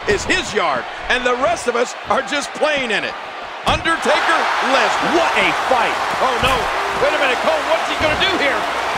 is his yard, and the rest of us are just playing in it. Undertaker, Lesnar. What a fight. Oh, no. Wait a minute, Cole. What's he going to do here?